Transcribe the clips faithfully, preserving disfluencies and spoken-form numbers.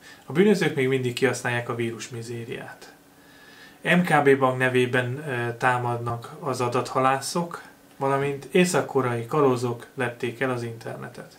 A bűnözők még mindig kihasználják a vírusmizériát. em ká bé Bank nevében támadnak az adathalászok, valamint észak-koreai kalózok lepték el az internetet.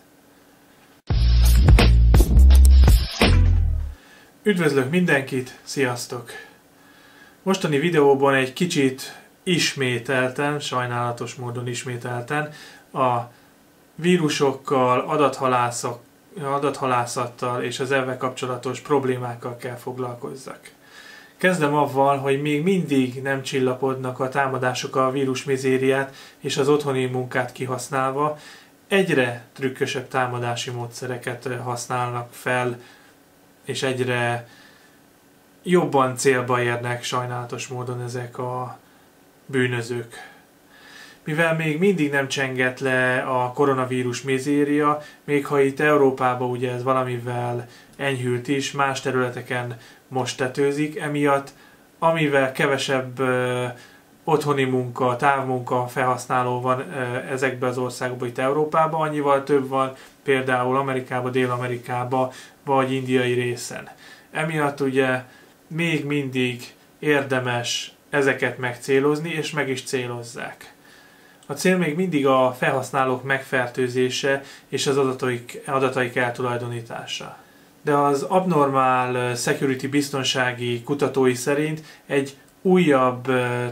Üdvözlök mindenkit, sziasztok! Mostani videóban egy kicsit ismételten, sajnálatos módon ismételten a vírusokkal, adathalászok, adathalászattal és az ezzel kapcsolatos problémákkal kell foglalkozzak. Kezdem avval, hogy még mindig nem csillapodnak a támadások a vírusmizériát és az otthoni munkát kihasználva, egyre trükkösebb támadási módszereket használnak fel, és egyre jobban célba érnek sajnálatos módon ezek a bűnözők. Mivel még mindig nem csengett le a koronavírus mizéria, még ha itt Európában ugye ez valamivel enyhült is, más területeken most tetőzik, emiatt amivel kevesebb ö, otthoni munka, távmunka felhasználó van ö, ezekben az országokban, itt Európában, annyival több van például Amerikában, Dél-Amerikában vagy indiai részen. Emiatt ugye még mindig érdemes ezeket megcélozni, és meg is célozzák. A cél még mindig a felhasználók megfertőzése és az adataik, adataik eltulajdonítása. De az Abnormal Security biztonsági kutatói szerint egy újabb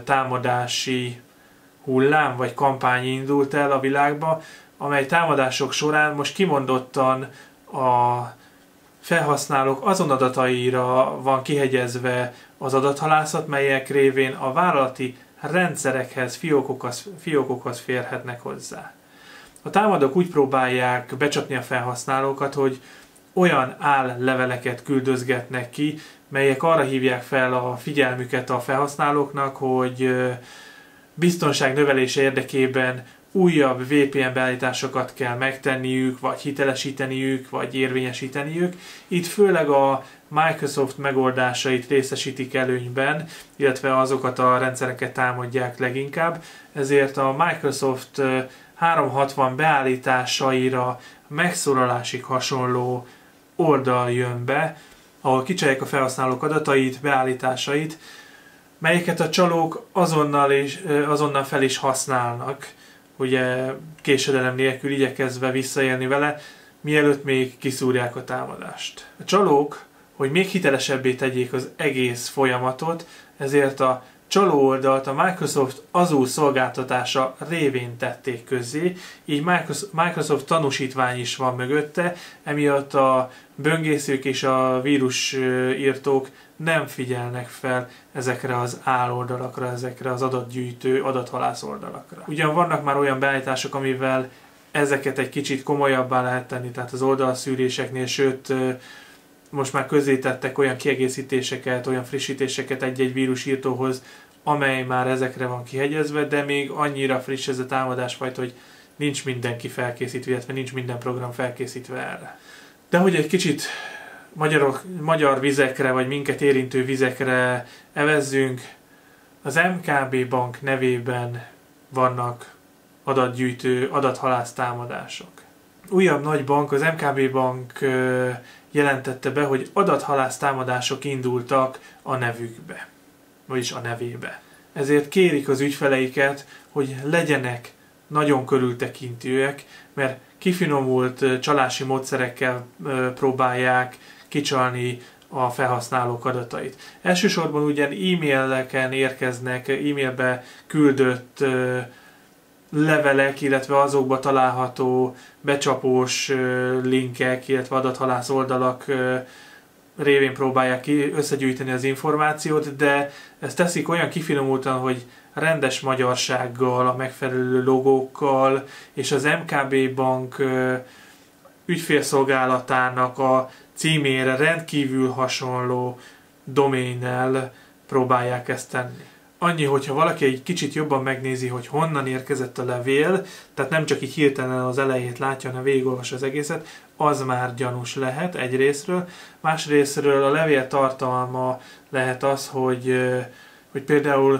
támadási hullám vagy kampány indult el a világba, amely támadások során most kimondottan a felhasználók azon adataira van kihegyezve az adathalászat, melyek révén a vállalati rendszerekhez, fiókokhoz, fiókokhoz férhetnek hozzá. A támadók úgy próbálják becsapni a felhasználókat, hogy olyan álleveleket küldözgetnek ki, melyek arra hívják fel a figyelmüket a felhasználóknak, hogy biztonság növelése érdekében újabb vé pé en beállításokat kell megtenniük, vagy hitelesíteniük, vagy érvényesíteniük. Itt főleg a Microsoft megoldásait részesítik előnyben, illetve azokat a rendszereket támadják leginkább, ezért a Microsoft háromszázhatvan beállításaira megszólalásig hasonló oldal jön be, ahol kicserélják a felhasználók adatait, beállításait, melyeket a csalók azonnal, is, azonnal fel is használnak, ugye késedelem nélkül igyekezve visszaélni vele, mielőtt még kiszúrják a támadást. A csalók, hogy még hitelesebbé tegyék az egész folyamatot, ezért a csaló oldalt a Microsoft Azure szolgáltatása révén tették közzé, így Microsoft tanúsítvány is van mögötte, emiatt a böngészők és a vírusírtók nem figyelnek fel ezekre az áloldalakra, ezekre az adatgyűjtő, adathalász oldalakra. Ugyan vannak már olyan beállítások, amivel ezeket egy kicsit komolyabbá lehet tenni, tehát az oldalszűréseknél, sőt, most már közzétettek olyan kiegészítéseket, olyan frissítéseket egy-egy vírusírtóhoz, amely már ezekre van kihegyezve, de még annyira friss ez a támadásfajta, hogy nincs mindenki felkészítve, illetve nincs minden program felkészítve erre. De hogy egy kicsit magyarok, magyar vizekre, vagy minket érintő vizekre evezzünk, az em ká bé Bank nevében vannak adatgyűjtő, adathalász támadások. Újabb nagy bank, az em ká bé Bank jelentette be, hogy adathalász támadások indultak a nevükbe, vagyis a nevébe. Ezért kérik az ügyfeleiket, hogy legyenek nagyon körültekintőek, mert kifinomult csalási módszerekkel próbálják kicsalni a felhasználók adatait. Elsősorban ugyan e-maileken érkeznek, e-mailbe küldött levelek, illetve azokba található becsapós linkek, illetve adathalász oldalak révén próbálják ki összegyűjteni az információt, de ezt teszik olyan kifinomultan, hogy rendes magyarsággal, a megfelelő logókkal, és az em ká bé Bank ügyfélszolgálatának a címére rendkívül hasonló doménnel próbálják ezt tenni. Annyi, hogyha valaki egy kicsit jobban megnézi, hogy honnan érkezett a levél, tehát nem csak így hirtelen az elejét látja, hanem végigolvas az egészet, az már gyanús lehet egy részről. Más részről a levél tartalma lehet az, hogy, hogy például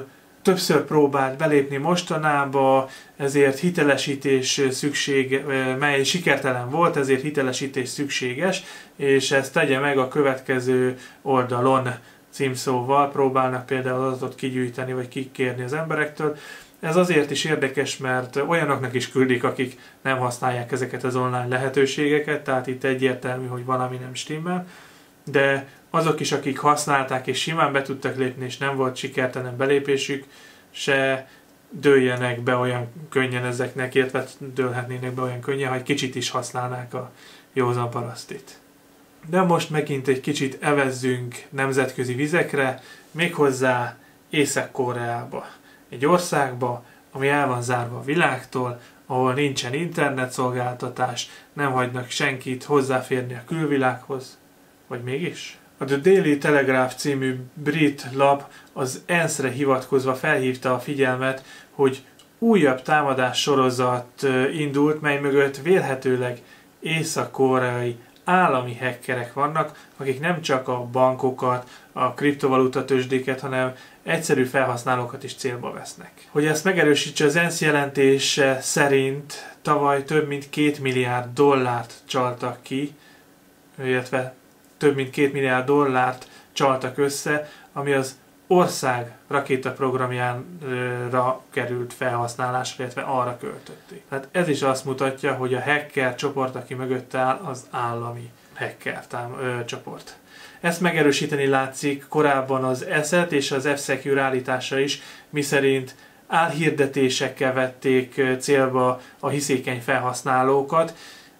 többször próbált belépni mostanába, ezért hitelesítés szükség, mely sikertelen volt, ezért hitelesítés szükséges, és ezt tegye meg a következő oldalon címszóval, próbálnak például adatot kigyűjteni, vagy kikérni az emberektől. Ez azért is érdekes, mert olyanoknak is küldik, akik nem használják ezeket az online lehetőségeket, tehát itt egyértelmű, hogy valami nem stimmel, de azok is, akik használták és simán be tudtak lépni, és nem volt sikertelen belépésük, se dőljenek be olyan könnyen ezeknek, illetve dőlhetnének be olyan könnyen, hogy kicsit is használnák a józan parasztit. De most megint egy kicsit evezzünk nemzetközi vizekre, méghozzá Észak-Koreába. Egy országba, ami el van zárva a világtól, ahol nincsen internetszolgáltatás, nem hagynak senkit hozzáférni a külvilághoz. Vagy mégis? A The Daily Telegraph című brit lap az ENSZ-re hivatkozva felhívta a figyelmet, hogy újabb támadás sorozat indult, mely mögött vélhetőleg észak-koreai állami hackerek vannak, akik nem csak a bankokat, a kriptovaluta tőzsdéket, hanem egyszerű felhasználókat is célba vesznek. Hogy ezt megerősítse, az ENSZ jelentése szerint tavaly több mint két milliárd dollárt csaltak ki, illetve több mint két milliárd dollárt csaltak össze, ami az ország rakétaprogramjára került felhasználásra, illetve arra költötték. Tehát ez is azt mutatja, hogy a hacker csoport, aki mögött áll, az állami hacker tám- ö, csoport. Ezt megerősíteni látszik korábban az e es e té és az F-Secure állítása is, miszerint álhirdetésekkel vették célba a hiszékeny felhasználókat,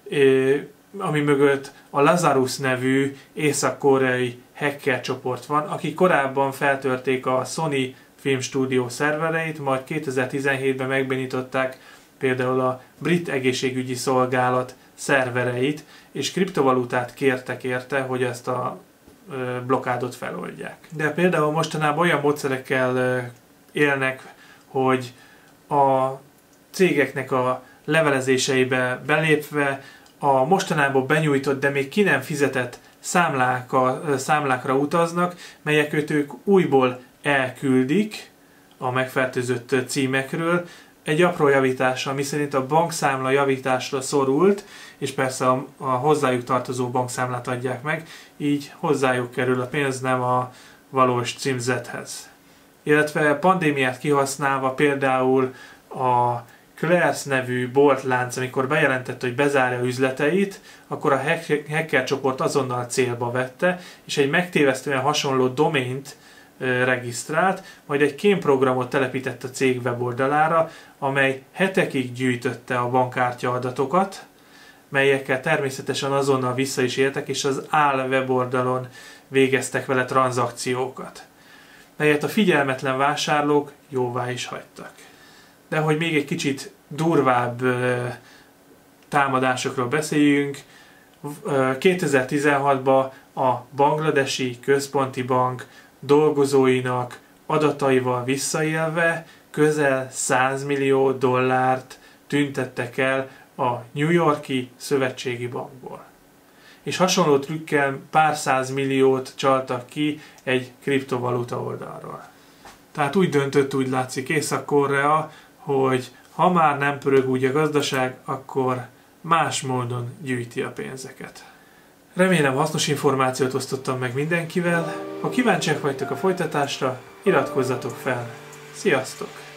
ami mögött a Lazarus nevű észak-koreai hacker csoport van, akik korábban feltörték a Sony filmstúdió szervereit, majd kétezer-tizenhétben megbenították például a brit egészségügyi szolgálat szervereit, és kriptovalutát kértek érte, hogy ezt a blokádot feloldják. De például mostanában olyan módszerekkel élnek, hogy a cégeknek a levelezéseibe belépve a mostanában benyújtott, de még ki nem fizetett számláka, számlákra utaznak, melyeket ők újból elküldik a megfertőzött címekről. Egy apró javítása, miszerint a bankszámla javításra szorult, és persze a, a hozzájuk tartozó bankszámlát adják meg, így hozzájuk kerül a pénz, nem a valós címzethez. Illetve pandémiát kihasználva például a Claire's nevű boltlánc, amikor bejelentette, hogy bezárja üzleteit, akkor a hacker csoport azonnal célba vette, és egy megtévesztően hasonló domént e, regisztrált, majd egy kémprogramot telepített a cég weboldalára, amely hetekig gyűjtötte a bankkártya adatokat, melyekkel természetesen azonnal vissza is éltek, és az áll weboldalon végeztek vele tranzakciókat, melyet a figyelmetlen vásárlók jóvá is hagytak. De hogy még egy kicsit durvább támadásokról beszéljünk, kétezer-tizenhatban a Bangladesi Központi Bank dolgozóinak adataival visszaélve közel száz millió dollárt tüntettek el a New York-i Szövetségi Bankból. És hasonló trükkel pár száz milliót csaltak ki egy kriptovaluta oldalról. Tehát úgy döntött, úgy látszik Észak-Korea, hogy ha már nem pörög úgy a gazdaság, akkor más módon gyűjti a pénzeket. Remélem hasznos információt osztottam meg mindenkivel. Ha kíváncsiak vagytok a folytatásra, iratkozzatok fel. Sziasztok!